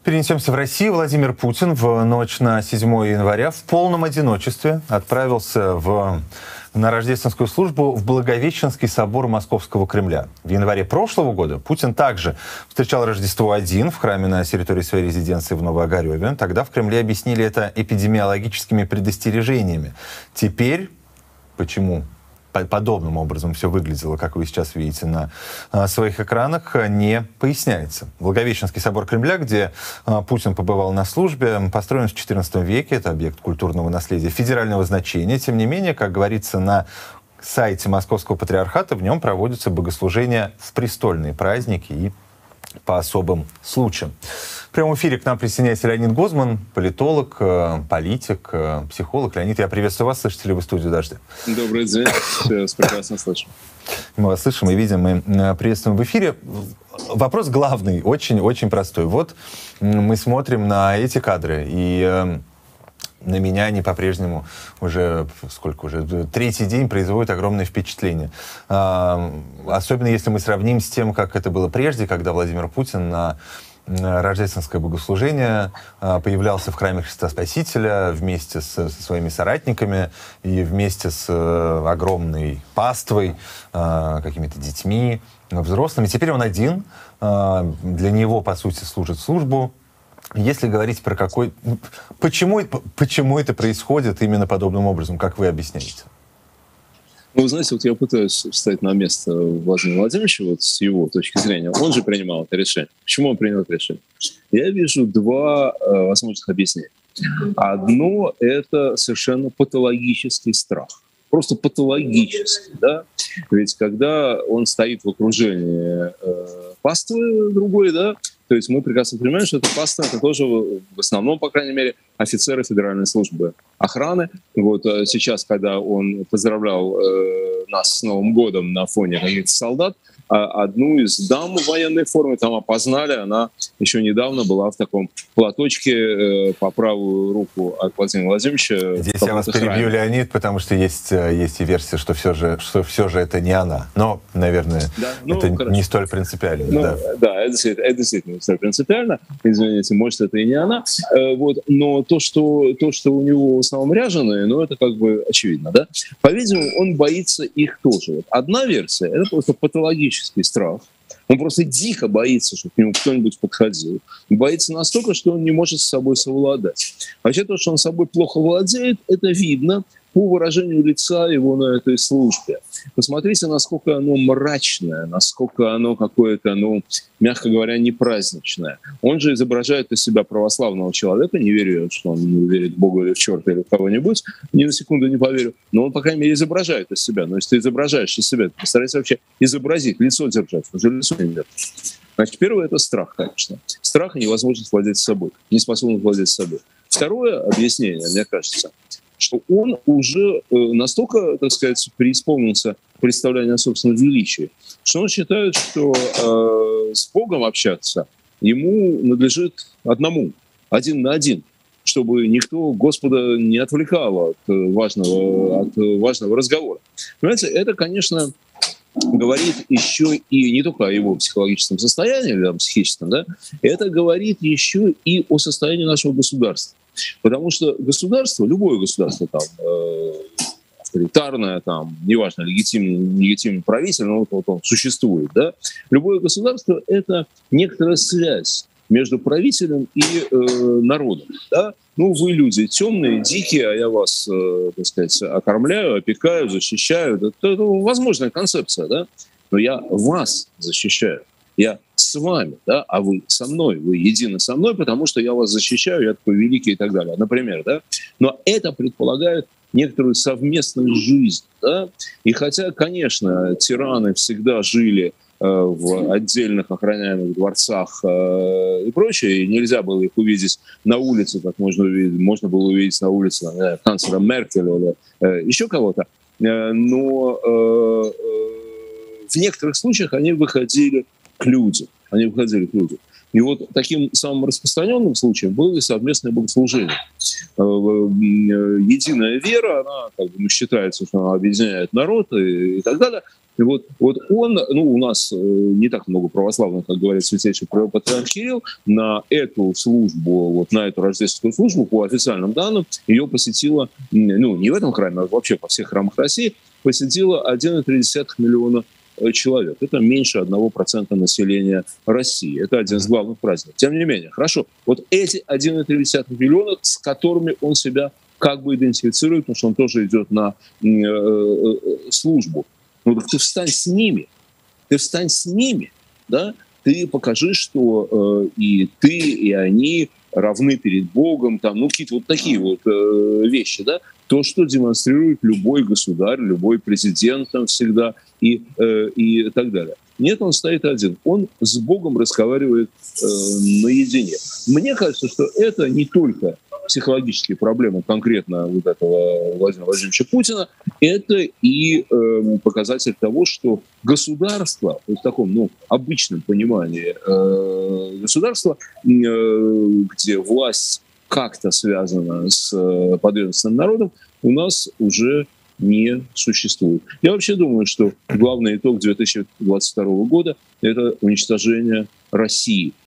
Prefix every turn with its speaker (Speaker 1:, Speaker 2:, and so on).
Speaker 1: Перенесемся в Россию. Владимир Путин в ночь на 7 января в полном одиночестве отправился на рождественскую службу в Благовещенский собор Московского Кремля. В январе прошлого года Путин также встречал Рождество один в храме на территории своей резиденции в Новоогарёве. Тогда в Кремле объяснили это эпидемиологическими предостережениями. Теперь почему подобным образом все выглядело, как вы сейчас видите на своих экранах, не поясняется. Благовещенский собор Кремля, где Путин побывал на службе, построен в XIV веке. Это объект культурного наследия федерального значения. Тем не менее, как говорится на сайте Московского патриархата, в нем проводятся богослужения в престольные праздники и по особым случаям. В прямом эфире к нам присоединяется Леонид Гозман, политолог, политик, психолог. Леонид, я приветствую вас. Слышите ли вы студию «Дождя»?
Speaker 2: Добрый день. Все вас прекрасно слышим.
Speaker 1: Мы вас слышим и видим, мы приветствуем в эфире. Вопрос главный, очень-очень простой. Вот мы смотрим на эти кадры, и на меня они по-прежнему уже третий день производят огромное впечатление. Особенно если мы сравним с тем, как это было прежде, когда Владимир Путин на рождественское богослужение появлялся в храме Христа Спасителя вместе со своими соратниками и вместе с огромной паствой, какими-то детьми, взрослыми. Теперь он один, для него, по сути, служит службу. Если говорить про почему это происходит именно подобным образом, как вы объясняете?
Speaker 2: Ну, вы знаете, вот я пытаюсь встать на место Владимира Владимировича, вот с его точки зрения. Он же принимал это решение. Почему он принял это решение? Я вижу два возможных объяснения. Одно — это совершенно патологический страх. Просто патологический, да? Ведь когда он стоит в окружении паствы другой, да, то есть мы прекрасно понимаем, что это паства, это тоже в основном, по крайней мере, офицеры Федеральной службы охраны. Вот сейчас, когда он поздравлял нас с Новым годом на фоне каких-то солдат, одну из дам в военной форме там опознали. Она еще недавно была в таком платочке по правую руку от Владимира Владимировича.
Speaker 1: Здесь я вас перебью, Леонид, потому что есть и версия, что все же это не она. Но, наверное, да, это не столь принципиально.
Speaker 2: Да, это действительно не столь принципиально. Извините, может, это и не она. Вот. Но то, что у него в основном ряженые, это как бы очевидно. Да? По-видимому, он боится их тоже. Вот одна версия — это просто патологический страх. Он просто дико боится, чтобы к нему кто-нибудь подходил. Боится настолько, что он не может с собой совладать. Вообще то, что он собой плохо владеет, это видно по выражению лица его на этой службе. Посмотрите, насколько оно мрачное, насколько оно какое-то, мягко говоря, не праздничное. Он же изображает из себя православного человека, не верю, что он верит в Бога или в черта или в кого-нибудь, ни на секунду не поверю, но он, по крайней мере, изображает из себя. Но если ты изображаешь из себя, ты постарайся вообще изобразить, лицо держать, уже лицо не держишь. Значит, первое — это страх, конечно. Страх и невозможность владеть собой, неспособность владеть собой. Второе объяснение, мне кажется, что он уже настолько, так сказать, преисполнился представления о собственном величии, что он считает, что с Богом общаться ему надлежит одному, один на один, чтобы никто Господа не отвлекал от важного разговора. Понимаете, это, конечно, говорит еще и не только о его психологическом состоянии, или психическом, да, это говорит еще и о состоянии нашего государства. Потому что государство, любое государство, авторитарное, неважно, легитимный правитель, но вот он существует, да, любое государство — это некоторая связь между правителем и народом, да. Вы люди темные, дикие, а я вас, так сказать, окормляю, опекаю, защищаю. Это возможная концепция, да? Но я вас защищаю. Я с вами, да, а вы со мной, вы едины со мной, потому что я вас защищаю, я такой великий и так далее, например, да. Но это предполагает некоторую совместную жизнь, да. И хотя, конечно, тираны всегда жили в отдельных охраняемых дворцах и прочее, и нельзя было их увидеть на улице, как можно было увидеть на улице канцлера Меркеля или еще кого-то, но в некоторых случаях они выходили к людям. И вот таким самым распространенным случаем было и совместное богослужение. Единая вера, она как бы, считается, что она объединяет народ и так далее. И вот он, у нас не так много православных, как говорит святейший патриарх Кирилл, на эту службу, на эту рождественскую службу, по официальным данным, ее посетило, не в этом храме, а вообще по всех храмах России, посетило 1,3 миллиона человек. Это меньше 1% населения России. Это один из главных праздников. Тем не менее, хорошо, вот эти 1,3 миллиона, с которыми он себя как бы идентифицирует, потому что он тоже идет на службу. Так ты встань с ними, да? Ты покажи, что и ты, и они равны перед Богом, какие-то вот такие вот вещи, да? То, что демонстрирует любой государь, любой президент всегда и так далее. Нет, он стоит один. Он с Богом разговаривает наедине. Мне кажется, что это не только психологические проблемы конкретно вот этого Владимира Владимировича Путина, это и показатель того, что государство, в таком обычном понимании государства, где власть как-то связана с подведомственным народом, у нас уже не существует. Я вообще думаю, что главный итог 2022 года – это уничтожение России.